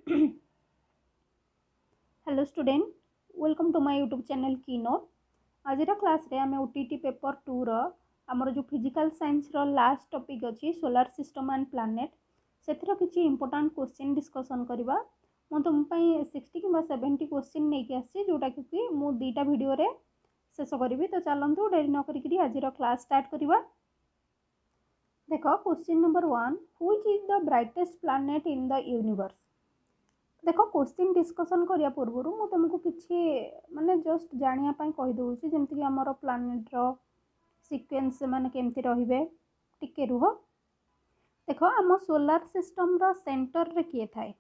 Hello student, welcome to my YouTube channel keynote. आज class रे आम ओटीटी पेपर 2 आमर जो फिजिकल साइंस लास्ट टॉपिक अच्छी सोलार सिस्टम एंड प्लैनेट से किसी इंपोर्टेंट क्वेश्चन डिस्कसन करवा। मु तुम 60 कि 70 क्वेश्चन नहीं आसी जोटा कि मु दुईटा वीडियो रे शेष करी। तो चलतु डेरी न करी आज क्लास स्टार्ट करवा। देख question number 1, which is the brightest planet in the universe. देख क्वेश्चन डिस्कसन करिया पूर्व मु तुमको किसी माने जस्ट जानिया कही दूसरी जमीक आमर प्लानेट्र सिक्वेन्स माने केमती रहिबे। टिके रुह। देख आम सोलार सिस्टम रो सेंटर रे किए थाए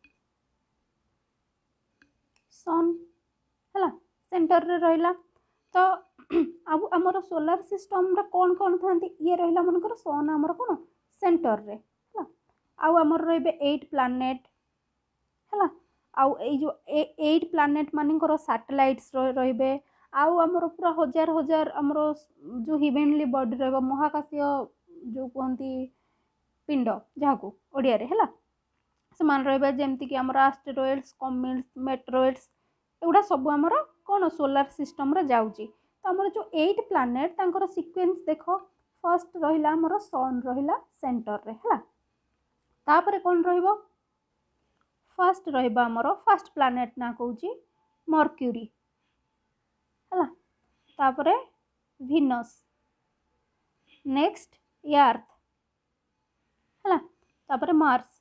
सन है सेंटर रे रहिला। तो अब आमर सोलार सिस्टम रे कौन कौन था ये रहिला मनकर सन आमर कौन सेंटर रे है। आउ आमर रहिबे 8 प्लानेट है। आउ ए जो 8 प्लानेट मानकर सैटेलाइट्स रहिबे। आउ आमर पूरा हजार हजार आमर जो हिवेनली बॉडी रहिबो महाकाशीय जो कहती पिंड जहाँ को ओडिया रे है से मान रहिबे जेमती कि आमर एस्टेरॉइड्स कमेट्स मेट्रॉइड्स एगुड़ा सब आमर कौन सोलार सिस्टम रे जाउची। तो आमर जो 8 प्लानेट तांकर सीक्वेंस देख फर्स्ट रहिला आमर सन रहिला सेंटर रे है। तापरे कौन रहिबो फर्स्ट रहिबा आमर फर्स्ट प्लानेट ना कहूची मर्क्यूरी है। तापरे विनस नेक्स्ट अर्थ है। तापरे मार्स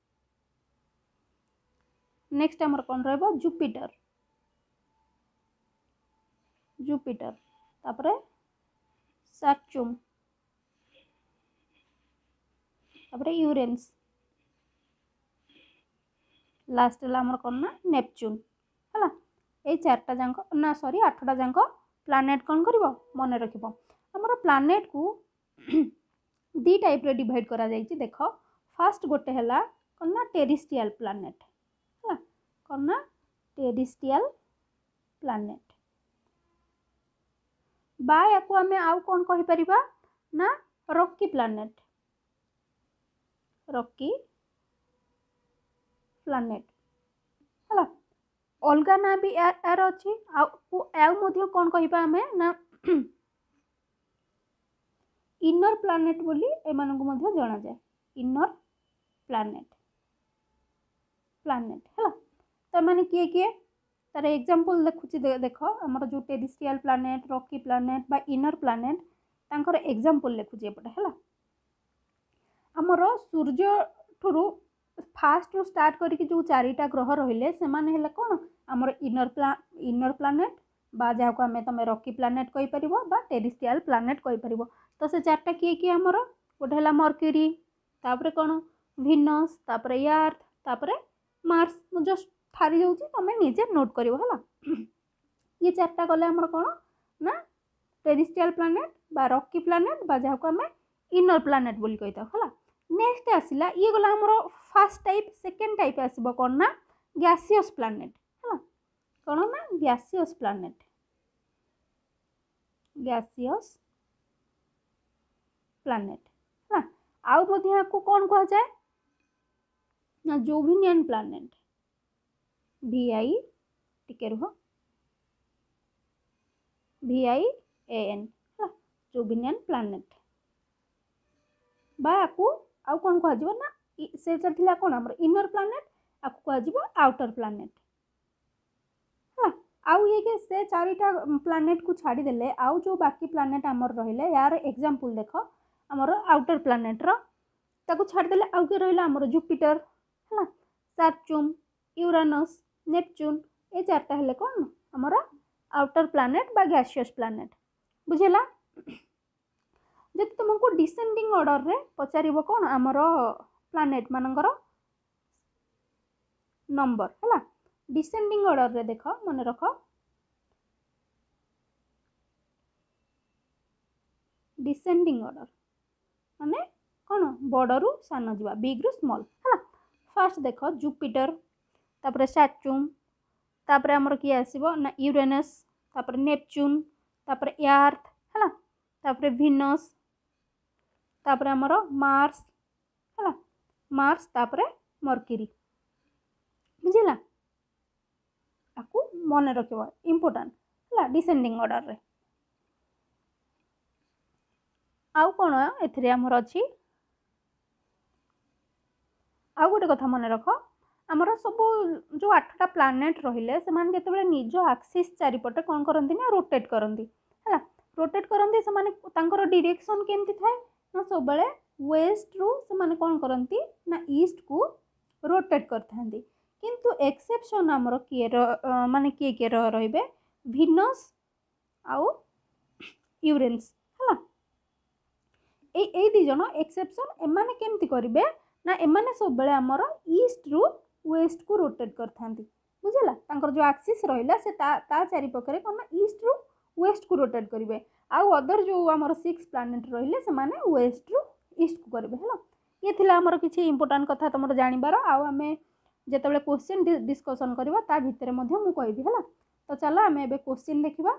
नेक्स्ट आमर कौन रहिबो जुपिटर जुपिटर तापरे सैटर्न तापरे यूरेनस लास्ट आमर कौन ना नेपच्यून है। ये 4टा जाक ना सॉरी 8टा जाक प्लानेट कौन कर मन रख। आमर प्लानेट को दी टाइप रे डिवाइड करा जायछि। देख फास्ट गोटे है कौन ना टेरिस्ट्रियल प्लानेट है कौन ना टेरिस्ट्रियल प्लानेट बा या को आमे आउ कौन कहि परिबा ना रॉकी प्लानेट रॉकी प्लानेट है। अलग ना भी यार अच्छी आउ कौन कहिबा आमे ना इनर प्लानेट बोली एमानकु मध्य जाना जाए इनर प्लानेट प्लानेट है। तो माने किए किए तार एग्जांपल देखुची देख आमर जो टेरिस्ट्रियल प्लानेट रॉकी प्लानेट बा इनर प्लानेट तांकर एग्जांपल लिखुची एपटे है। आमर सूर्य ठुरु फास्ट रू स्टार्ट करके जो 4टा ग्रह रहिले से माने हेले कौन आमर इनर प्लानेट बा जहाँ को आमे तमे रॉकी प्लानेट कहि परिबो बा टेरिस्ट्रियल प्लानेट कहि परिबो। तो से 4टा किए किए आमर गोटे है मर्क्यूरी तापरे कौन विनस तापरे अर्थ तापरे मार्स मु जस्ट थारी जाऊँ तुम निजे नोट कर ये 4टा गले आमर कौन ना टेरिस्ट्रियल प्लानेट बा रॉकी प्लानेट बा जहाँ को आम इनर प्लानेट बोली कही था। नेक्स्ट आसला ये गला आमर फर्स्ट टाइप सेकेंड टाइप आसब कौन ना गैसियस प्लानेट है कौन ना गैसियस प्लानेट गैसियस प्लानेट है। आउ मध्य को कौन कह जाए ना जोविनियन प्लानेट VI टिके रुह VIAN है जोविनियन प्लानेट बा आपको आउ कौन कह ना से थिला कौन आमर इनर प्लानेट आपको कह आउटर प्लानेट है। आउ ये से 4टा प्लानेट को छाड़ी देले आउ जो बाकी प्लानेट आमर रहिले यार एग्जांपल देख आमर आउटर प्लानेट रो ताको छाड़ी देले आउ के रहिला आमर जुपिटर है सैटर्न यूरेनस नेपच्यून ये 4टा हेले कौन आमर आउटर प्लानेट बा गैसियस प्लानेट बुझेला। जब तुमको डिसेंडिंग ऑर्डर रे पचारिबो कौन आमर प्लानेट मानकर नंबर है डिसेंडिंग ऑर्डर रे देख मन रख डिसेंडिंग ऑर्डर माने कौन बड़ रु सान जा बिग रु स्मॉल है। फास्ट देख जुपिटर तापरे सैटर्न तापरे आमर किए आसीबो ना यूरेनस तापरे नेपच्यून तापरे अर्थ है तापरे विनस तापरे आमर मार्स है मार्स तापरे मर्क्यूरी बुझिला आपको मन रखिबो इंपोर्टेंट हला डिसेंडिंग ऑर्डर रे आउ कोन एथिरे हमर अछि आउ गोटे कथा मन रख आमर सब जो 8टा प्लानेट रहिले से मान जेतेबेले निज एक्सिस चारिपटे कोन करंती ना रोटेट करंती हला रोटेट करंती से माने तांकर डायरेक्शन केमती थाए ना सब बेले वेस्ट रु से माने कोन करंती ना ईस्ट को रोटेट करथांती किंतु एक्सेप्शन आमर किए माने किए रहिबे विनस आउ यूरेनस हला ए दी जन एक्सेप्शन एमाने केमती करिवे ना एमाने सब बेले आमर ईस्ट रु वेस्ट को रोटेट करथांती बुझिला तांकर जो एक्सिस रहिला से ता चारि पकरे कोन ईस्ट रु वेस्ट को रोटेट करिवे आउ अदर जो आमर 6 प्लैनेट रहिले से माने वेस्ट रु ईस्ट को करिवे हला ये थिला आमर किछि इंपोर्टेंट कथा तमर जानिबार आउ हमें जेतेबेले क्वेश्चन डिस्कशन करबा ता भितरे मध्ये मु कहबी हला तो चला हमें एबे क्वेश्चन देखिबा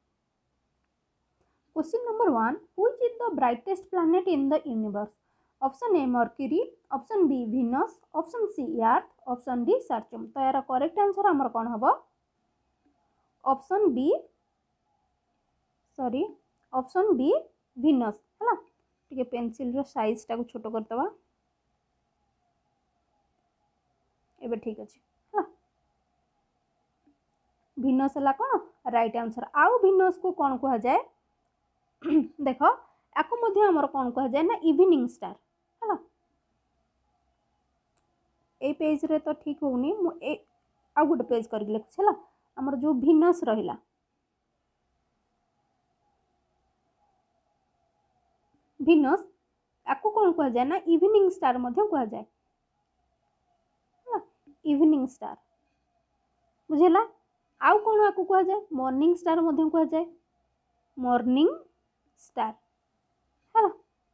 question number 1 which is the brightest planet in the universe option A Mercury option B Venus option C Earth option D Saturn तो यार करेक्ट आंसर हमर कोन हबो option B sorry option B Venus हला ठीक है pencil रो size टा को छोटो करतबा एबे ठीक अछि हला विनस हला कोन राइट आंसर आउ विनस को कोन कहा जाय देखो आको मध्ये हमर कोन कहा जाय ना इवनिंग स्टार हला ए पेज रे तो ठीक होउनी मु ए आ गुड पेज कर लिख छला हमर जो विनस रहिला विनस आको कोन कहा जाय ना इवनिंग स्टार मध्ये कहा जाय हला इवनिंग स्टार बुझेला आउ कोन आको कहा जाय मॉर्निंग स्टार मध्ये कहा जाय मॉर्निंग स्टार हला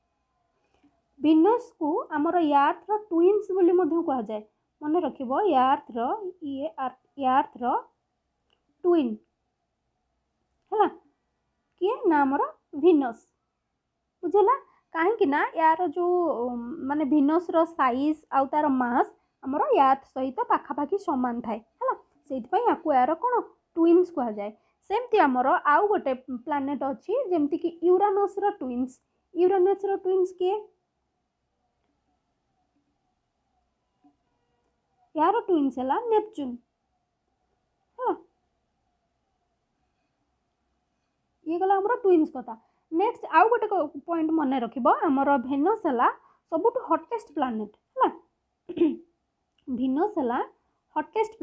विनस को आमर अर्थ रो ट्विन्स बोली मध्ये कहा जाय मन रखिबो अर्थ रो ये अर्थ रो ट्विन हला किए ना आमर विनस बुझेला काहे कि ना यार जो माने विनस रो साइज आउ तार मास आमर अर्थ सहित पाखा पाखी समान थाए हला सेति पई आकु यार कोन ट्विन्स कहा जाय सेमती आमर आउ गोटे प्लैनेट अछि जेमति कि यूरानस रो ट्विन्स के यार ट्विन्स हला नेपच्यून हला ये गला हमर ट्विन्स कथा नेक्स्ट आउ गोटे पॉइंट मन रखिबो हमर वेनस हला सबुठ हॉटेस्ट प्लैनेट हला वेनस हला हॉटेस्ट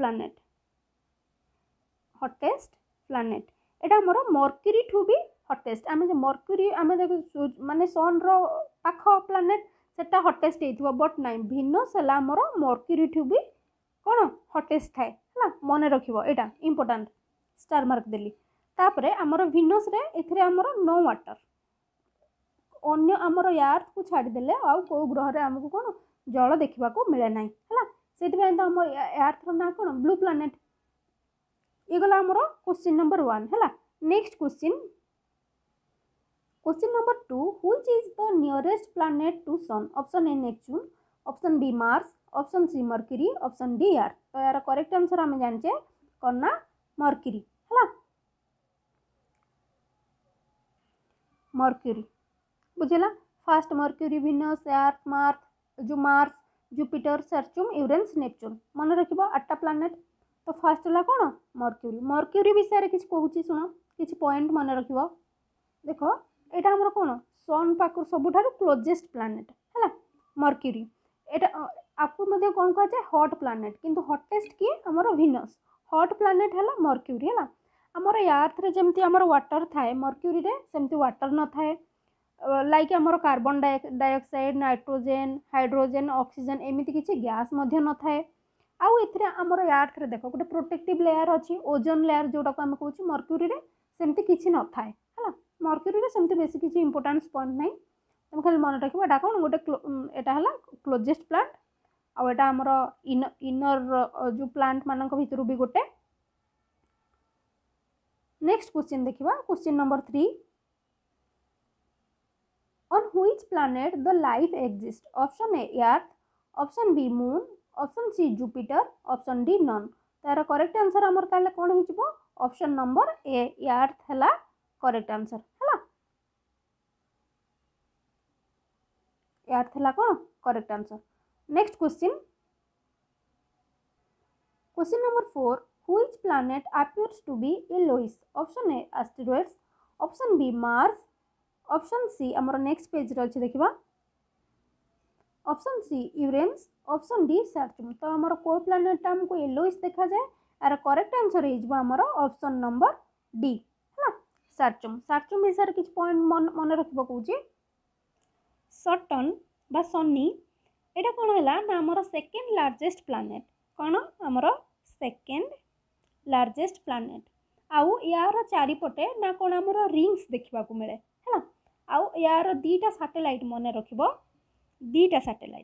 प्लैनेट एटा हमर मर्क्यूरी ठू भी हॉटेस्ट आमे जे मर्क्यूरी आमे देखो माने सन रो पाख प्लैनेट सेटा हॉटेस्ट हेतिबो बट नाइ वेनस हला हमर मर्क्यूरी ठू भी कोन हॉटेस्ट थाए हला मन रखिबो एटा इंपोर्टेंट स्टार मार्क देली तापरे हमर वेनस रे एथरे हमर नो वाटर अन्य हमर अर्थ को छाडी देले आ को ग्रह रे हमको कोन जल देखिबा को मिले नाही हला सेति पय त हमर अर्थ रो ना कोन ब्लू प्लैनेट ये गला हमर क्वेश्चन नंबर 1 हला next question number 2 which is the nearest planet to sun option A Neptune option B Mars option C Mercury option D Earth तो यार करेक्ट आंसर हम जानचे कोना मर्क्यूरी हला मर्क्यूरी बुझेला first Mercury Venus Earth Mars Jupiter Saturn Uranus Neptune मन रखिबो 8टा planet तो first हला कोन मर्क्यूरी विषय रे किछ कहूची सुनो किछ पॉइंट मन रखिबो देखो एटा हमर कोन सन पाकर सबुठार क्लोजेस्ट प्लैनेट हला मर्क्यूरी एटा आपको मध्ये कोन कह जाय हॉट प्लैनेट किंतु हॉटेस्ट की हमर विनस हॉट प्लैनेट हला मर्क्यूरी हला हमर अर्थ रे जेमती हमर वाटर थाए मर्क्यूरी रे सेमती वाटर न थाए लाइक हमर carbon dioxide nitrogen hydrogen oxygen एमिति किछि गैस मध्ये न थाए आउ एथिरे हमर अर्थ रे देखो गोटे प्रोटेक्टिव लेयर अछि ओजोन लेयर जोटा को हम कहूछि मर्क्यूरी रे सेमती किछि न थाए हला मर्क्यूरी रे सेमती बेसी किछि इंपोर्टेंस पॉइंट नै तुम खाली मन रखिबा एटा कोन गोटे एटा हला क्लोजेस्ट प्लांट आ एटा हमर इनर जो प्लांट मानक भितरु भी गोटे नेक्स्ट क्वेश्चन देखिबा question number 3 on which planet the life exists option A earth option B moon option C Jupiter, option D none. तार करेक्ट आंसर आमर ताले कोन हिजबो ऑप्शन नंबर ए अर्थ हला करेक्ट आंसर हला। अर्थ हला कोन correct answer. Next question, question number 4, which planet appears to be yellowish? Option A asteroids, option B Mars, option C आमर next page रे अछि देखिबा option C Uranus, option D Saturn. तो आमर को प्लैनेट हमको येलोइश देखा जाए, यार करेक्ट आंसर हो आमर ऑप्शन नंबर डी है सैटर्न। सैटर्न विषय किछ पॉइंट मन रखिबो कहूची, सटर्न बा सनी एटा कोन हैला ना आमर सेकंड लार्जेस्ट प्लैनेट, कोन आमर सेकंड लार्जेस्ट प्लैनेट। आउ यार चारिपटे ना कोन आमर रिंग्स देखिबा को मिले है, आउ यार दीटा सैटेलाइट मन रखिबो, दीटा सैटेलाइट।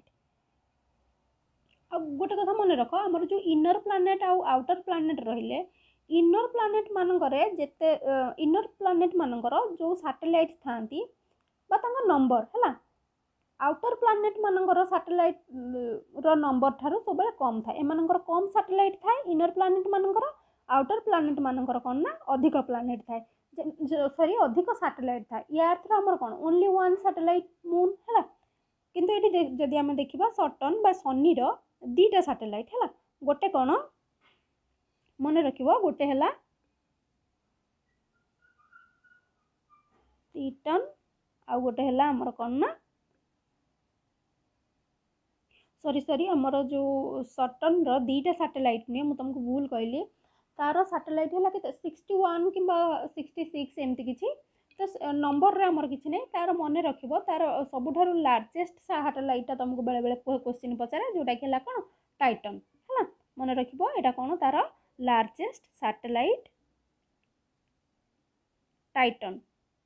अब गोटे कथा मन रख, आमर जो इनर प्लैनेट आउ आउटर प्लैनेट रहिले, इनर प्लैनेट मानकरे जेते इनर प्लैनेट मानकर जो सैटेलाइट थांती बा तांका नंबर हैला, आउटर प्लैनेट मानकर सैटेलाइट रो नंबर थारु सबले कम थाए, एमानकर कम सैटेलाइट थाए इनर प्लैनेट मानकर, आउटर प्लैनेट मानकर कोन ना अधिक प्लैनेट थाए, सॉरी अधिक सैटेलाइट थाए। अर्थ रो हमर कोन ओनली वन सैटेलाइट मून हैला, किंतु एटी जदि आमे देखिबा सटर्न बा सनी रो दीटा सैटेलाइट हैला, गोटे कोन मन रखिबो, गोटे हैला टाइटन आ गोटे हैला हमर कोन ना सॉरी हमर जो सटर्न रो दीटा सैटेलाइट ने मु तुमको भूल कहली, तार सैटेलाइट हैला के 61 किबा 66 एमती किछि, तो नंबर रे हमर किछि नै, तार मन रखिबो तार सबुठारु लार्जेस्ट सैटेलाइट तुमको बेले बेले क्वेश्चन पचारे जोटा कि हैला कोन टाइटन हैला, मन रखिबो एटा कोन तार लार्जेस्ट सैटेलाइट टाइटन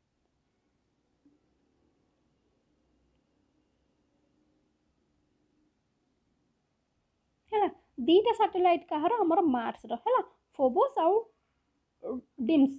हैला। दीटा सैटेलाइट कहार हमर मार्स रो हैला, फोबोस आउ Deimos.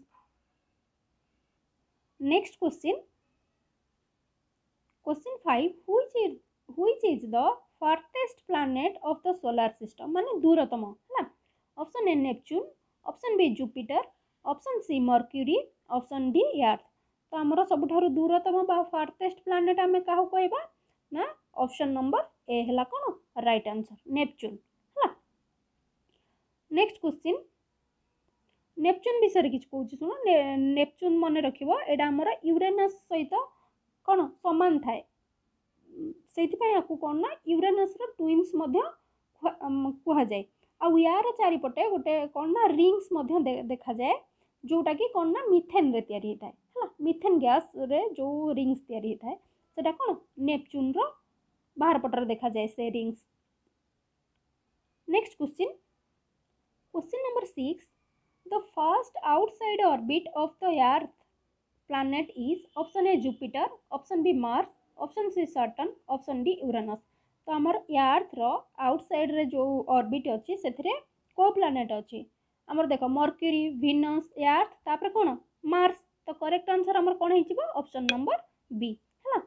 Next question, question 5, which is the farthest planet of the solar system, माने दूरतम हैला। Option A Neptune, option B Jupiter, option C Mercury, option D Earth. तो हमर सबुठारु दूरतम बा फार्थेस्ट प्लैनेट आमे काहू कहबा ना ऑप्शन नंबर ए हैला कोन राइट आंसर नेपच्यून हैला। नेक्स्ट क्वेश्चन, नेपच्यून विषय किछ कहूची सुनो, नेपच्यून मन रखिबो एडा हमर यूरेनस सहित कोन समान थाए, सेति पय आकु कोन ना यूरेनस रो ट्विन्स मध्ये कुहा जाय, आ यार चारिपटे गोटे कोन ना रिंग्स मध्ये देखा जाए, जोटा कि कोन ना मिथेन रे तयारी होता है हैला, मिथेन गैस रे जो रिंग्स तयारी होता है सेटा कोन नेपच्यून रो बाहर पटर देखा जाए से rings. Next question, question number 6, the first outside orbit of the Earth planet is option A Jupiter, option B Mars, option C Saturn, option D Uranus. तो आमर अर्थ रो आउटसाइड रे जो ऑर्बिट अछि सेथरे को प्लैनेट अछि, आमर देखो मर्क्यूरी, विनस, अर्थ तापर कोन मार्स। तो करेक्ट आंसर आमर कोन हिजिबो ऑप्शन नंबर बी हैला।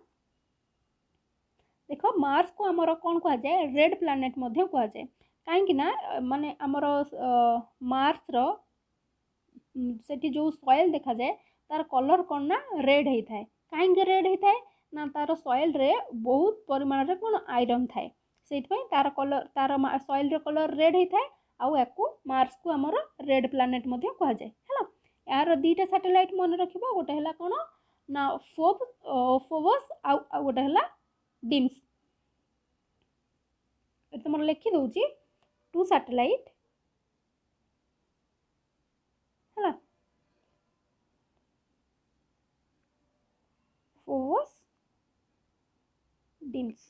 देखो मार्स को आमर कोन कहा जाए रेड प्लैनेट मध्ये कहा जाए, काहे कि ना माने आमर मार्स रो सेठी जो सॉइल देखा जाए तार कलर कोन ना रेड हेई थाए, काहे रेड हेई थाए ना तार सॉइल रे बहुत परिमाण रे कोन आयरन थाए, सेति पय तार कलर तार सॉइल रे कलर रेड हेई थाए, आउ याकू मार्स को आमर रेड प्लैनेट मध्ये कहा जाए हैला। यार दीटा सैटेलाइट मन रखिबो, गोटे हैला कोन ना फोबोस आउ गोटे हैला डिम्स। ए तुम लिखि दउची 2 सैटेलाइट हैला, Phobos Deimos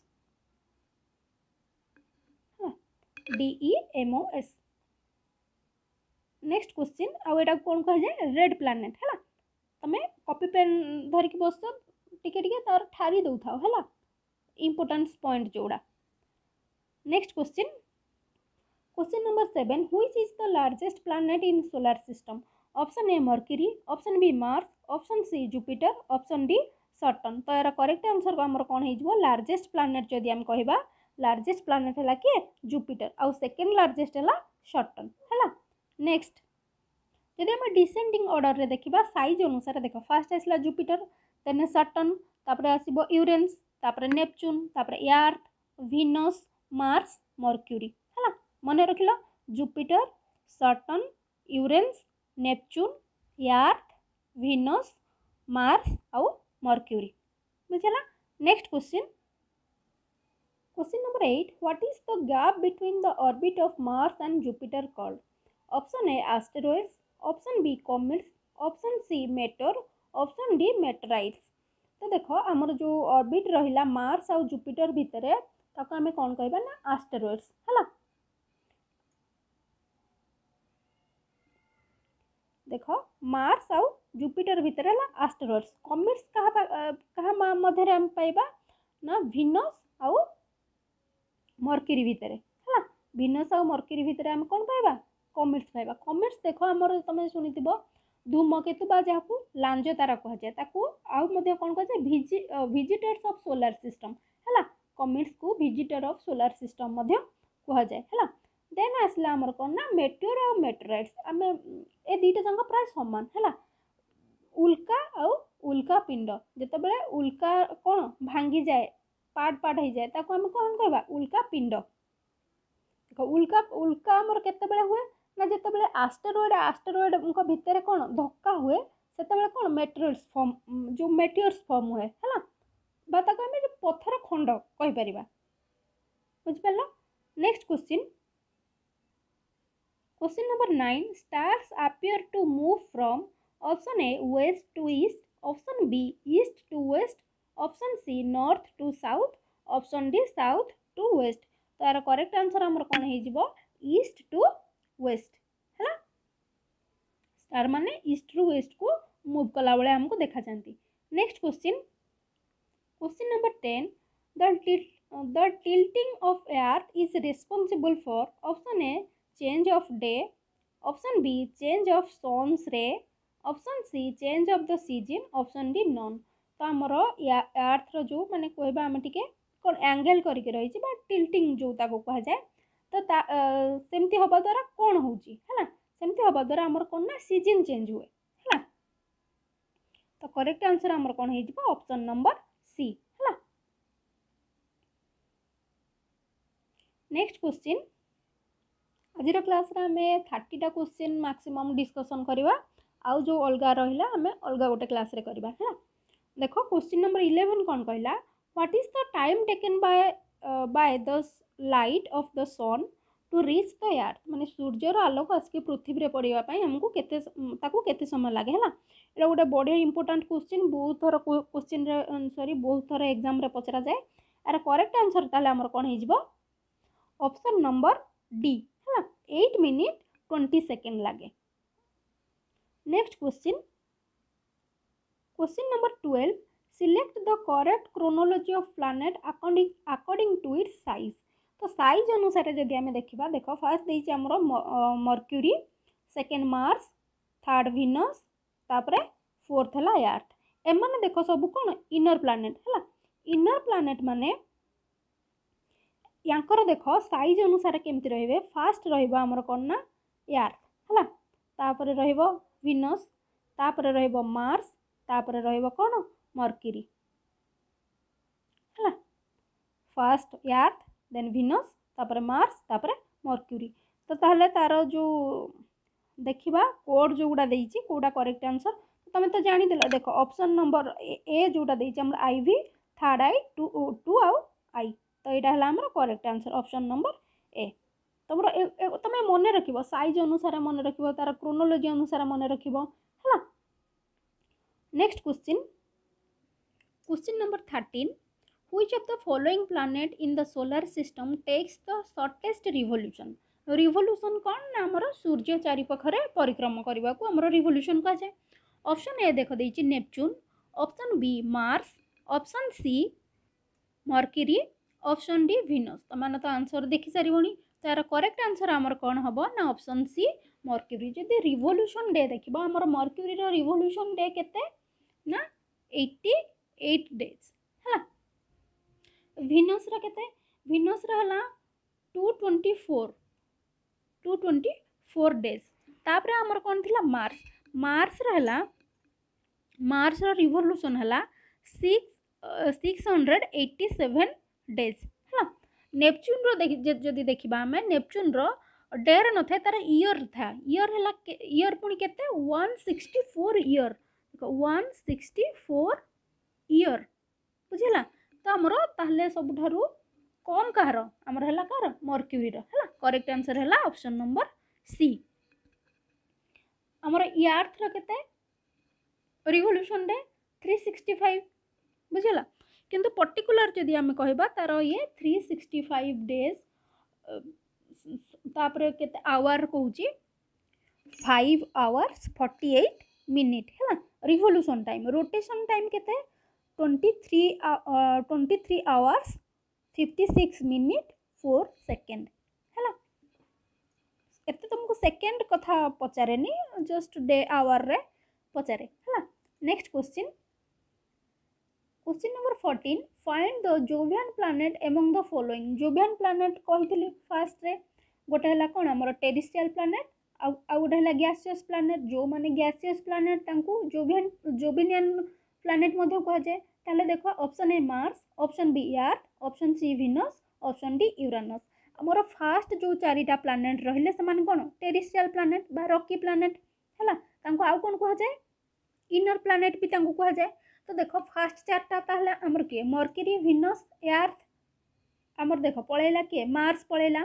DEMOS। Next question, आउ एटा कोन कह जाए रेड प्लैनेट हैला, तमे कॉपी पेन धरिक बस टिके टिके तार ठारी दउ थाओ हैला इंपोर्टेंस पॉइंट जोड़ा। Next question, question number 7, which is the largest planet in solar system, option A Mercury, option B Mars, option C Jupiter, option D Saturn. तो यार करेक्ट आंसर को हमर कोन हिजबो लार्जेस्ट प्लैनेट जदि हम कहबा लार्जेस्ट प्लानेट है किए जुपिटर आउ सेकेंड लार्जेस्ट है सटर्न है। नेक्स्ट जदि आम डिसेंडिंग ऑर्डर रे देखा साइज अनुसार देख फास्ट आसला जुपिटर देन सटर्न तापर आसब यूरेन्स तापर नेपच्यून तापर अर्थ वीनस मार्स मर्क्यूरी है। मन रखिल Jupiter Saturn Uranus Neptune Earth Venus Mars आउ मर्क्यूरी बुझला। Next question number 8 what is the gap between the orbit of Mars and Jupiter called? Option A asteroids option B comets option C meteor option D meteorites. तो देखो आमर जो orbit रहिला Mars आउ Jupiter भितर ताको आमे कौन कहबा ना एस्टेरॉइड्स है। देखो मार्स आउ जुपिटर भितर है एस्टेरॉइड्स कॉमेट्स कहा मध्य आम पाइबा ना वीनस आउ मर्क्यूरी भितर है। वीनस आउ मर्क्यूरी भितर आम कौन पाइबा कॉमेट्स पाइबा। कॉमेट्स देखो आमर तुम शुणिथिबो धूमकेतु बा जहाँ लांज तारा कह जाए ताकू आउ मध्य कौन कह जाए विजिटर्स ऑफ सोलार सिस्टम है। कॉमेट्स को विजिटर ऑफ सोलार सिस्टम मध्य कह जाए है। देन आसला आमर कौन ना मेटेओर और मेटेराइट्स आम ए दुईटा जाक प्राय सामान है। उल्का आउ उल्का पिंड जिते उल्का कौन भांगी जाए पार्ट पार्ट हो जाए ताको आम कौन कहबा उल्का पिंड। देखो उल्का उल्का आमर केतेबेले हुए ना जिते एस्टेरॉइड भितर कौन धक्का हुए से कौन मेटेरियल्स फॉर्म जो मेटेरियल्स फॉर्म हुए है ताको आम पत्थर खंड कहीपर बुझिपार। Next question number 9 stars appear to move from option A west to east option B east to west option C north to south option D south to west। तो यार करेक्ट आंसर हमर कोन हे जिवो ईस्ट टू वेस्ट है। Star माने east to west को move कला बेले हमको देखा जाती। Next question number 10 the tilting of earth is responsible for option A change of day option B change of sun's ray option C change of the season option D none। तो आमर अर्थ रो जो माने कहबा हम टिके कौन एंगल करके रही टिल्टिंग जो ताको कह जाए तो सेमती हवा द्वारा कौन होची है सेमती हवा द्वारा आमर कौन ना सीजन चेंज हुए है। तो करेक्ट आंसर आमर कौन हो ऑप्शन नंबर सी है। नेक्स्ट क्वेश्चन आज क्लास आम 30टा क्वेश्चन मैक्सिमम डिस्कसन करवा आउ जो अलग रहा आम अलग गोटे क्लास रे करवा है। देखो क्वेश्चन नंबर 11 कौन कहला what is the time taken by the light of the sun to reach the Earth माने सूर्यर आलोक आसिक पृथ्वी पड़ापी आमको केते समय लगे है। ये गोटे बढ़िया इंपोर्टेंट क्वेश्चन बहुत थर क्वेश्चन सॉरी बहुत थर एग्जाम रे पचरा जाए। यार करेक्ट आंसर ताले हमर कोन हो ऑप्शन नंबर डी है 8 मिनट 20 सेकेंड लगे। Next question number 12 select the correct chronology of planet according to its size. तो साइज अनुसार जदि आम देखा देख फास्ट देछि हमर Mercury second Mars third Venus तापर फोर्थ है अर्थ एमाने देख सब कौन इनर प्लैनेट है। इनर प्लैनेट माने यांकर देख साइज अनुसार केमती रे फास्ट रमर कौन ना अर्थ है तापर वीनस तापर मार्स तापर कौन मर्क्यूरी है। फास्ट अर्थ देन वीनस तापर मार्स तापर मर्क्यूरी। तो ताहले तार जो देखा कोड जो गुड़ा देछि कोडा करेक्ट आंसर तुम तो जानी देला। देख ऑप्शन नंबर ए जोटा देछि हमर आईवी थर्ड आई टू आउ आई तो यहाँ है आमर correct answer option number A. तुम तुम मन रख साइज अनुसार मन रख तार क्रोनोलॉजी अनुसार मन रख है। Next question number 13 which of the following planet in the solar system takes the shortest revolution. Revolution कौन ना आमर सूर्य चारिपाखे परिक्रमा करने को आमर रिवोल्यूशन कह जाए। ऑप्शन ए देख देछि Neptune option B Mars option C Mercury option D Venus. तो मैंने तो आंसर देखि सारी तार करेक्ट आंसर आमर कौन हम ना ऑप्शन सी मर्क्यूरी। जदि रिवोल्यूशन डे देखा आमर मर्क्यूरी रिवोल्यूशन डे केते ना 88 डेज है। वीनस केते ଭିନସ୍ ହେଲା 224 डेज। तापर आमर कौन थिला मार्स रहा मार्स रिवोल्यूशन है 687 डेज है। नेपच्यून जदि देखा आम नेपच्यून डेर न था तार ईयर था ईयर पुणी केते 164 ईयर 164 ईयर बुझला। तो आमर ताहले सबुठारु कम कहार आमर है कहार मर्क्यूरी है। करेक्ट आंसर है ऑप्शन नंबर सी। आमर अर्थ केते रिवोल्यूशन डे 365 बुझला। किंतु पर्टिकुलर जदि आम कहबा तार ये 365 डेज तापर केते आवर कहूची 5 hours 48 मिनिट है। रिवोल्यूशन टाइम रोटेशन टाइम केते 23 hours 56 minute 4 सेकेंड है। एते तुमको सेकेंड कथा पचारे जस्ट डे आवर रे पचारे है। Next question number 14 find the Jovian planet among the following. Jovian planet कही फास्ट रे गोटे है कौन आमर टेरिस्ट्रियल प्लैनेट आ गोटे है गैसियस प्लैनेट। जो माने गैसियस प्लैनेट तांको जोवियन प्लैनेट मध्य कह जाए। ताले देखो option A Mars option B Earth option C Venus option D Uranus. आमर फास्ट जो चारिटा प्लैनेट रहिले से माने कौन टेरिस्ट्रियल प्लैनेट बा रॉकी प्लैनेट है। तांको आउ कौन कह जाए इनर प्लैनेट भी तांको कह जाए। तो देखो फास्ट चार्टा ताहले आमर किए मर्क्यूरी विनस अर्थ आमर देखो पळेला किए मार्स पळेला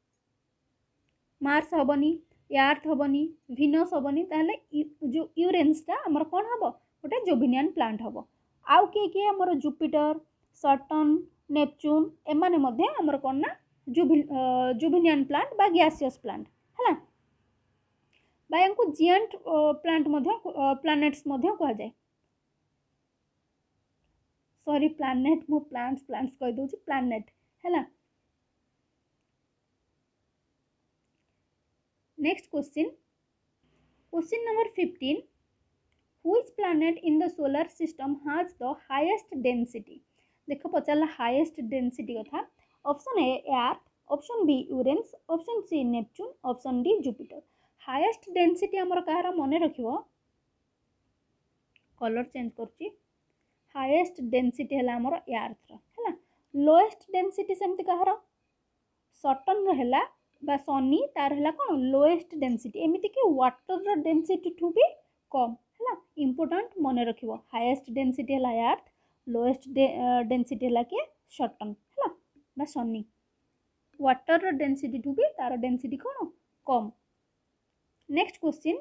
मार्स हबनी अर्थ हबनी विनस हबनी ताहले जो यूरेनसटा आमर कौन हबो गोटे जोविनियन प्लांट हबो। आउ किए आमर जुपिटर सटर्न नेपच्यून एमाने मध्य आमर कौन ना जुविनियन प्लांट बा गैसियस प्लांट है। बायांको जिएंट प्लांट मध्य प्लैनेट्स मध्य कह जाए। सॉरी प्लैनेट मु प्लांट्स कह दूची प्लैनेट है। Next question number 15 which planet in the solar system has the highest density. देखो पचारा हाईएस्ट डेंसिटी कथा। Option A Earth option B Uranus option C Neptune option D Jupiter. Highest density आमर कहार मन रखिबो कलर चेंज करची। Highest density है आमर अर्थ है। लोएस्ट डेंसिटी सेमती कहार सटर्न है बा सनी तार है कौन लोएस्ट डेंसिटी एमती कि वाटर डेंसिटी ठू भी कम है। इंपोर्टेंट मन रखिबो हाईएस्ट डेंसिटी है अर्थ लोएस्ट डेंसिटी है कि सटर्न है बा सनी वाटर डेंसिटी ठू भी तार डेंसिटी कौन कम। Next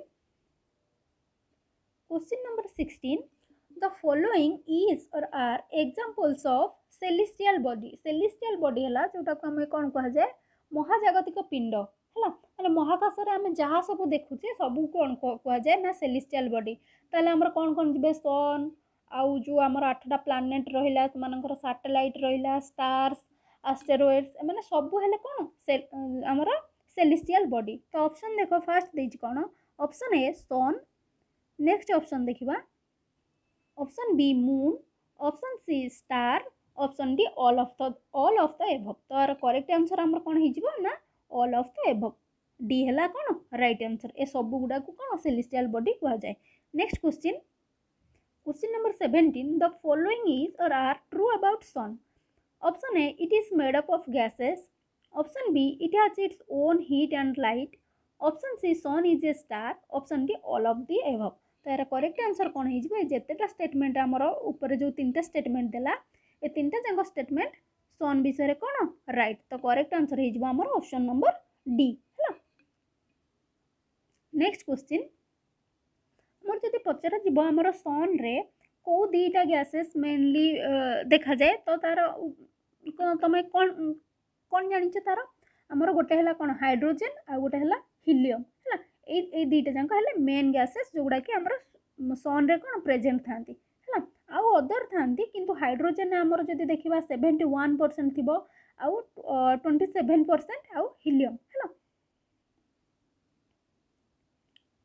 question number 16 the following is or are examples of celestial body. Celestial body है जोटा को आम कौन कह जाए महाजागतिक पिंड है। मैंने महाकाश में आम जहाँ सब देखुचे सब कौन कह जाए ना सेलेस्टियल बॉडी। ताले हमर कौन कौन जी सन आउ जो आमर 8टा प्लैनेट रहा से सैटेलाइट रहा स्टार्स एस्टेरॉइड्स एमाने सब है कौन आमर सेलेस्टियल बॉडी। तो ऑप्शन देखो फास्ट देछि कौन option A sun next option देखिबा option B moon option C star option D all of the above. तो यार करेक्ट आंसर आमर कौन हो ना all of the above D है कौन राइट आंसर। ए सब गुड़ा को कौन सेलेस्टियल बॉडी कह जाए। Next question number 17 the following is or are true about sun. Option A it is made up of gases option B it has its own heat and light option C sun is a star option D all of the above. तो यार correct answer कौन हो जितेटा statement आमर ऊपर जो 3टा statement देला ए 3टा जाक statement सन विषय कौन राइट। तो करेक्ट आंसर होमर ऑप्शन नंबर डी है। नेक्स्ट क्वेश्चन मोर जब पचरा जीव आमर सन रे कौ 2टा गैसेस मेनली देखा जाए तो तार तुम कौन कौन जानिछ तार आमर गोटे है कौन हाइड्रोजेन आ गोटे है हिलियम है। ये 2टा जाक है मेन गैसेस जोगुड़ा कि आमर सन रे कौन प्रेजेंट था है। आउ अदर था किंतु हाइड्रोजेन आमर जदि देखा 71% थी आउ 27% आउ हिलियम है।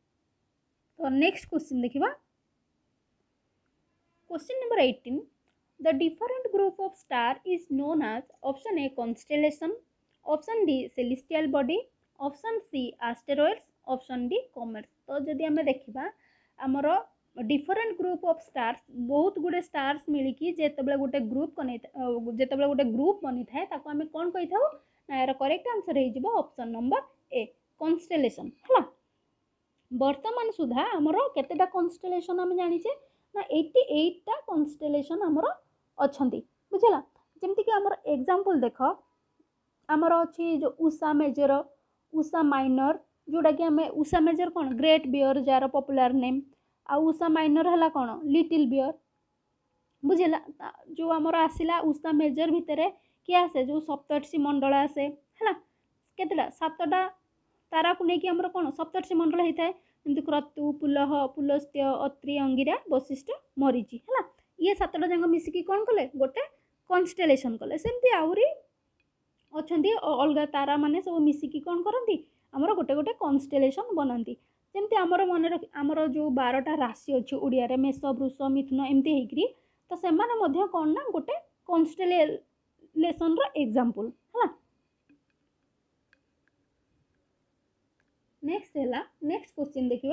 तो नेक्स्ट क्वेश्चन देखिबा question number 18 The different group of star is known as option A constellation, option D celestial body, option C asteroids, option D comets. तो जदि आम देखा आमर डिफरेंट ग्रुप ऑफ स्टार्स बहुत गुड़े स्टार्स मिलिकी जिते गोटे ग्रुप जिते गोटे ग्रुप बनी थाए आम कौन कही था ना यार करेक्ट आंसर हो ऑप्शन नंबर ए कन्स्टेलेशन है। वर्तमान सुधा आमर केतेटा कन्स्टेलेशन आम जानीचे ना 88टा कन्स्टेलेशन आमर अच्छी बुझला। जमती कि आमर एग्जांपल देख आमर अच्छी जो उषा मेजर उषा माइनर जोटा कि आम उषा मेजर कौन ग्रेट बियर जार पॉपुलर नेम आ उषा माइनर है कौन लिटिल बियर बुझला। जो आमर आसला उषा मेजर भितर किए आसे जो सप्तर्षि मंडल आसे है केतेटा 7टा तारा को लेकिन आमर कौन सप्तर्षि मंडल होता है जमी क्रतु पुलह पुलस्त्य अत्रि अंगिरा वशिष्ठ मरीचि है ये 7टा जाक मिसिकी कौन कले गोटे कन्स्टेलेशन कले। सेमती आहरी अच्छा अलग तारा माने सब मिसिकी कौन करती आमर गोटे गोटे कन्स्टेलेशन बनाती। जमती आमर मन रख आमर जो 12टा राशि अच्छी ओडिया मेष वृष मिथुन एमती होकरी तो से कौन ना गोटे कन्स्टेलेशन एग्जांपल है। नेक्स्ट है नेक्स्ट क्वेश्चन देखिए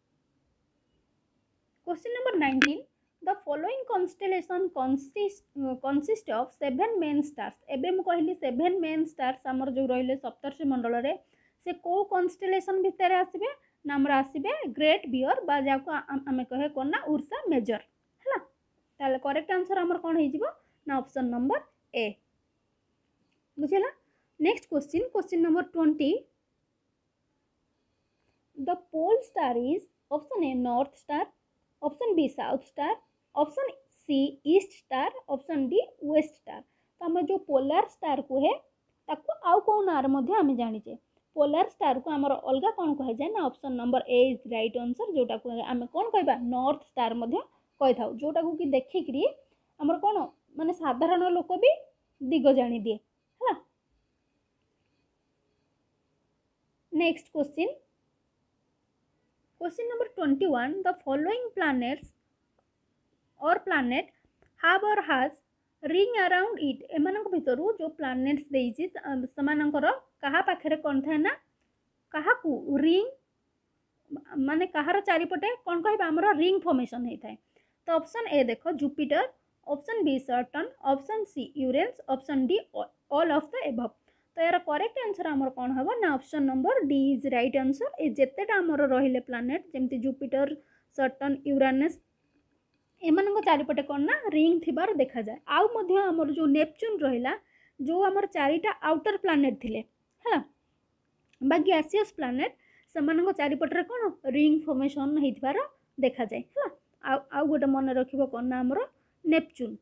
question number 19 the following constellation consist of 7 main stars. एबे मु कहली 7 मेन स्टार्स आमर जो रहिले सप्तर्षि मंडल रे से को कन्स्टेलेशन भितर आसीबे ना आमर आसीबे ग्रेट बियर बा जाको आमे कहे कोन ना उर्सा मेजर हैला। ताले करेक्ट आंसर आमर कोन हे जिवो ना ऑप्शन नंबर ए बुझला। Next question number 20 the pole star is option A north star, option B south star, option C east star, option D west star। तो आम जो पोलार स्टार को है ताको आउ कौ नार आम जानीचे पोलार स्टार को आमर अलग कौन कह जाए ना option number A is right answer जोटा को आम कौन कहबा नॉर्थ स्टार कही था जोटा को कि देखिकी आमर कौन माने साधारण लोक भी दिग जानी दिए है। Next question number 21 the following planets or planet have or has ring around it। एमानक भितरु जो प्लानेट्स देइछि समानकर कहा पाखरे कोन था ना कहा को रिंग माने कहार चारिपटे कौन कहबा हमरो रिंग फॉर्मेशन होता है। तो ऑप्शन ए देखो Jupiter, option B Saturn, option C Uranus, option D all of the above. तो यार करेक्ट आंसर आमर कौन हम ना option number D is right answer. ए जेतेटा आमर रहिले प्लानेट जमती जुपिटर सैटर्न यूरानस एमान चारिपटे कौन ना रिंग थिबार देखा जाए। आउ मध्य आमर जो नेपच्यून रहिला जो आमर 4टा आउटर प्लानेट थिले है बा गैसियस प्लानेट से चारिपटे कौन रिंग फॉर्मेशन होइथिबार देखा जाए है। आउ गोटे मन रखिबो कौन ना आमर नेपच्यून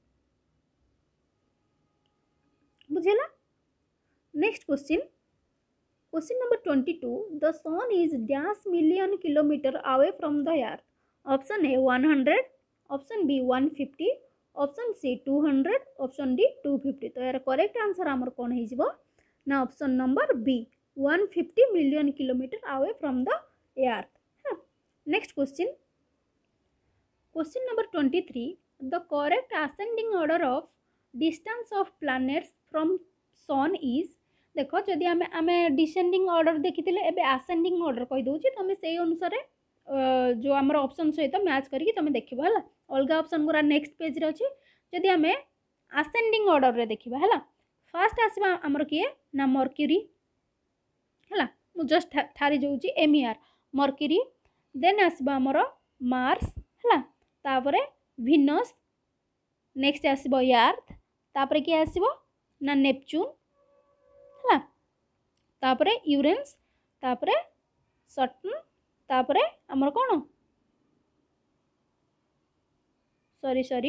बुझेला। Next question number 22 the sun is dash million kilometre away from the Earth. Option A 100, option B 150, option C 200, option D 250। तो यार करेक्ट आंसर आमर कौन हो ना option number B 150 million kilometre away from the Earth. Next question number 23 the correct ascending order of distance of planets from sun is. देखो जदि आमे descending order देखी एबे असेंडिंग ऑर्डर कही दूची तुम से अनुसार जो आमर ऑप्शन सहित मैच करके तुम देख है अलग ऑप्शन गुरा नेक्स्ट पेज रे अच्छी। जदि आमे असेंडिंग ऑर्डर रे देखा है फास्ट आसवा आमर किए ना मर्क्यूरी है मु जस्ट ठारी जाऊँगी एमईआर मर्क्यूरी देन आसवा आमर मार्स है तापर विनस नेक्स्ट आसब अर्थ तापर किए आसब ना नेपच्यून है तापर यूरेनस तापर सैटर्न तापर आमर कौन सॉरी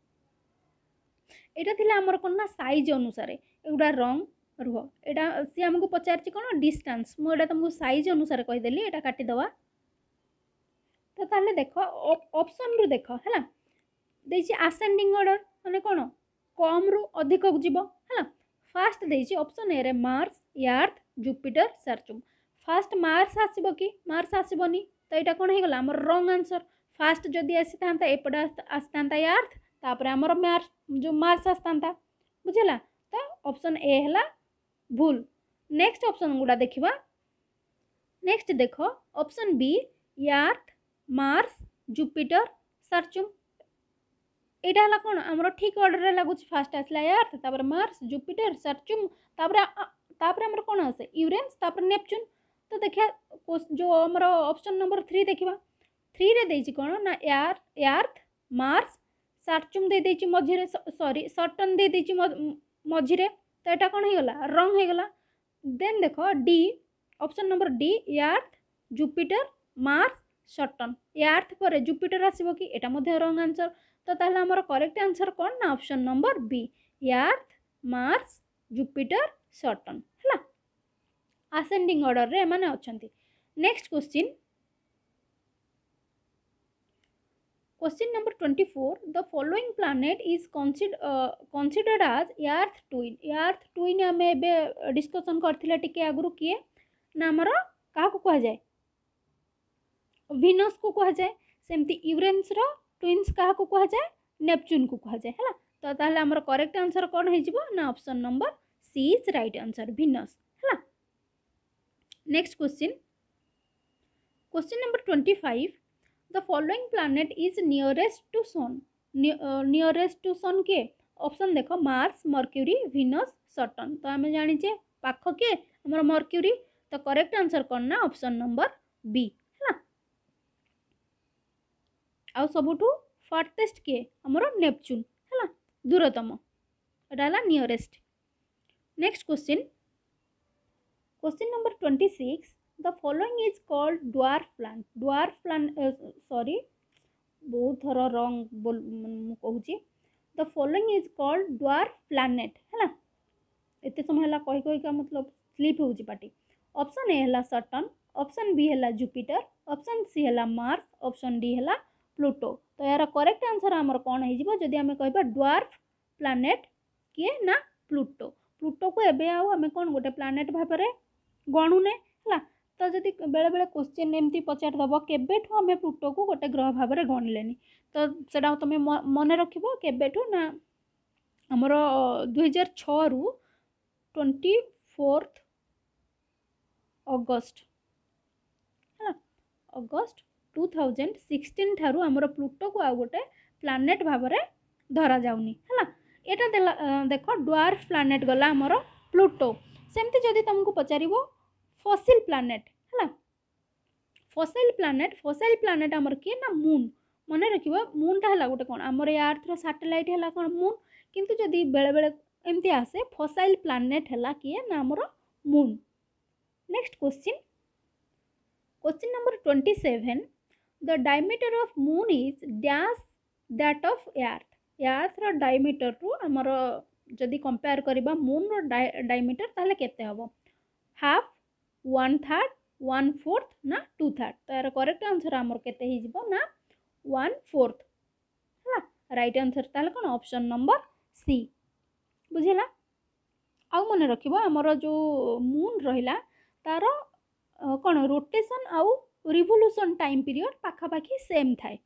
एटा थिला आमर कौन ना साइज अनुसार एगुड़ा रंग रुह एटा सी आमको पचार कौन डिस्टेंस मुझे तुमको साइज अनुसार कहीदेली एटा काटिदेवा। तो ताले देख ऑप्शन रु देख है देखिए असेंडिंग ऑर्डर माने कौन कम रु अधिक जीव है फास्ट देखिए ऑप्शन ए रे Mars Earth Jupiter Saturn. First Mars आसब कि मार्स आसबनी तो यहाँ कौन हो गला आमर रंग आंसर। फास्ट जदि आसी था एपटे आसी था अर्थ तापर आमर मार्स जो मार्स आसता बुझला। तो ऑप्शन ए है भूल। नेक्स्ट ऑप्शन गुड़ा देखा। नेक्स्ट देख option B Earth Mars Jupiter Saturn. एटा हला कोन हमरो ठीक ऑर्डर रे लागुच। फास्ट आसला अर्थ तापर मार्स जुपिटर सार्चुम तापर हमरो कोन आसे यूरेनस तापर नेपच्यून। तो देखिया जो हमरो ऑप्शन नंबर 3 देखिबा 3 रे देछि कोन ना अर्थ मार्स सार्चुम दे देछि मझिरे सॉरी सटन दे देछि मझिरे। तो एटा कोन हे गला रंग हे गला। देन देखो D option number D Earth Jupiter Mars Saturn. Earth पर जुपिटर आसीबो कि एटा मध्ये रंग आंसर। तो ताहले हमर करेक्ट आंसर कोन ना option number B Earth Mars Jupiter Saturn हला। असेंडिंग ऑर्डर रे माने अछंती। Next question question number 24 the following planet is considered as Earth twin. Earth twin आमे बे डिस्कशन करथिले टिके आगुरु किए ना हमर काहा को कह जाय विनस को कह जाय। सेमती यूरेनस रो ट्विन्स काहा को कह जाय नेपच्यून को कह जाय हला। तो ताहले हमर करेक्ट आंसर कोन हे जिवो ना option number C is right answer Venus हला। Next question question number 25 the following planet is nearest to sun. Nearest to sun के ऑप्शन देखो मार्स मर्क्यूरी विनस सटन। तो आम जानी पाख के हमर मर्क्यूरी। तो करेक्ट आंसर कौन ना ऑप्शन नंबर बी है। आउ सबुठू फार्टेस्ट के हमर नेपच्यून है दूरतम एटा nearest. Next question question number 26 the following is called dwarf planet. Dwarf planet sorry बहुत थर रंग कहूँ। The following is called dwarf planet है। एते समय है कही कही का मतलब स्लीप हो पाटी। ऑप्शन ए है सटन ऑप्शन बी है जुपिटर ऑप्शन सी है मार्स ऑप्शन डी है प्लूटो। तो यार करेक्ट आंसर आमर कौन हो जदि आम कह ड्वार्फ प्लैनेट किए ना प्लूटो। प्लूटो को एबे आमे कौन गोटे प्लैनेट भाव में गणुने है। तो जदि बेले बेले क्वेश्चन एमती पचारदब केबेठू आम प्लूटो को गोटे ग्रह भाव में गणिलेनी। तो सेटा तुम मन रखिबो केबेठू ना हमर 2006 रु 24 अगस्त है अगस्त 2016 ठारू हमर प्लूटो को आ गोटे प्लैनेट भाव में धरा जाउनी है। एटा देख ड्वार्फ प्लैनेट गला हमर प्लूटो। सेमती जदि तुमको पचारिबो फॉसिल प्लैनेट है। फॉसिल प्लैनेट हमर किए ना मून। मन रखिबो मूनटा है गोटे कौन आमर अर्थ सैटेलाइट है कौन मून। किंतु जदि बेले बेले एमती आसे फॉसिल प्लैनेट है किए ना हमर moon. Next question question number 27 the diameter of moon is dash that of Earth. Earth रो डायमीटर रु हमर जदि कंपेयर करबा मून रो डायमीटर ताले केते हबो हाफ 1/3 1/4 ना 2/3। तो यार करेक्ट आंसर हमर केते ही जिवो ना 1/4 है। राइट आंसर ताले कोन ऑप्शन नंबर सी बुझिला। आउ मन रखिबो हमर जो मून रहिला तार कौन रोटेशन आउ रिवोल्यूशन टाइम पीरियड पाखापाखि सेम थाए।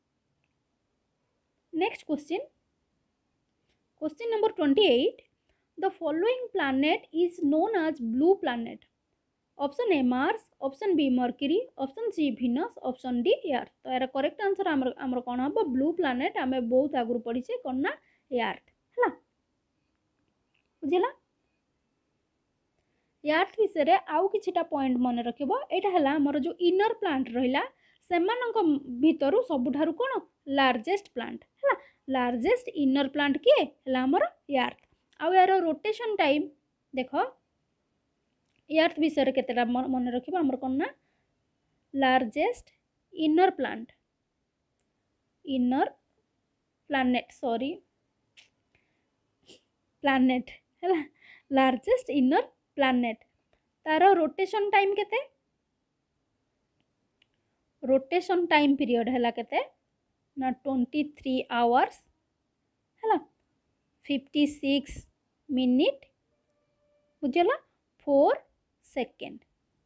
Next question question number 28 the following planet is known as blue planet. Option A Mars option B Mercury option C Venus option D Earth. तो यार करेक्ट आंसर आमर कौन हम blue planet आम बहुत आगु पढ़ीचे कौन ना अर्थ है बुझला। अर्थ विषय रे आउ किछिटा पॉइंट मन रखिबो। एटा हला हमर जो इनर प्लांट रहिला सेमानक भितरु सबुठारु कोन लार्जेस्ट प्लांट है। लार्जेस्ट इनर प्लांट किए हला हमर अर्थ। आउ यार रोटेशन टाइम देखो अर्थ विषय रे केतेटा मन रखिबो हमर कोन ना largest inner planet sorry planet है लार्जेस्ट इनर प्लैनेट तार रोटेशन टाइम केते रोटेशन टाइम पीरियड है केते ना 23 आवर्स है 56 मिनिट बुझला 4 सेकेंड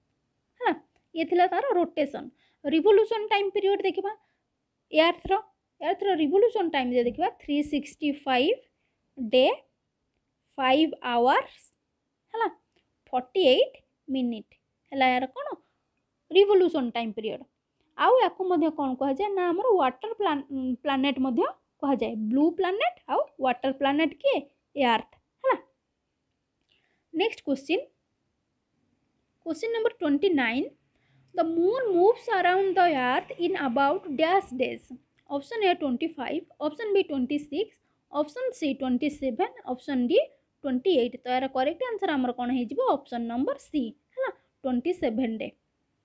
है। ये थिला तार रोटेशन। रिवोल्यूशन टाइम पीरियड देखा अर्थ रो यार रिवोल्यूशन टाइम जे देखा 365 डे 5 आवर्स है 48 मिनिट है यार कौन रिवोल्यूशन टाइम पीरियड आउ या कौन कह जाए ना आमर वाटर प्लानेट कह जाए ब्लू प्लानेट आउ वाटर प्लानेट किए अर्थ है next question number 29 the moon moves around the Earth in about dash days option A 25 option B 26 option C 27 option D 28 तो यार करेक्ट आंसर आमर कौन हो ऑप्शन नंबर सी है 27 डे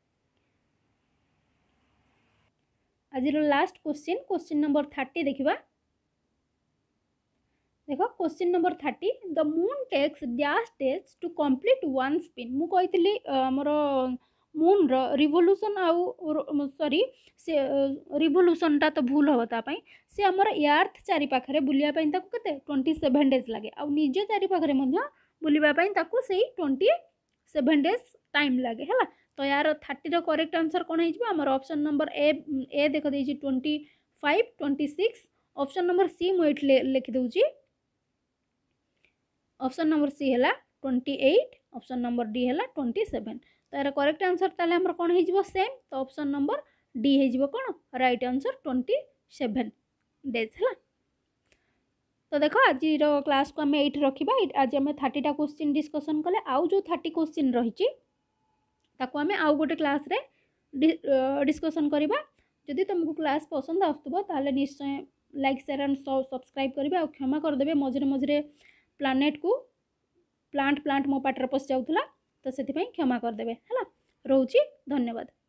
आज लास्ट क्वेश्चन नंबर 30 देखा देखो question number 30 the moon takes dash days to complete one spin मु कही आमर मून रिवोल्यूशन आउ सॉरी से रिवोल्यूशनटा तो भूल हम तापाई से आमर अर्थ चारि पाखरे बुलियापाई ताकू केते 27 डेज लगे आ निज चारि पाखरे मध्य बुलिबापाई ताकू सेही 27 डेज टाइम लगे है तो यार 30 करेक्ट आंसर कौन हो आमर ऑप्शन नंबर ए देख दे 25 26 ऑप्शन नंबर सी मुझे लिखिदे ऑप्शन नंबर सी है 28 ऑप्शन नंबर डी है 27 तो यार करेक्ट आंसर ताले हमर कौन हो सेम तो ऑप्शन नंबर डी हो कौन राइट आंसर 27 डेज है तो देख आज क्लास को आम ये रखा आज आम 30टा क्वेश्चन डिस्कसन कले आउ जो 30 क्वेश्चन रही आम आउ गोटे क्लास रे डिस्कसन करवा जदि तुमको क्लास पसंद आसुब ताले निश्चय लाइक शेयर एंड सब्सक्राइब करेंगे और क्षमा करदे मझे मझे प्लानेट को प्लांट मो पाटर पशि जाऊला तो से क्षमा करदे है रोची धन्यवाद।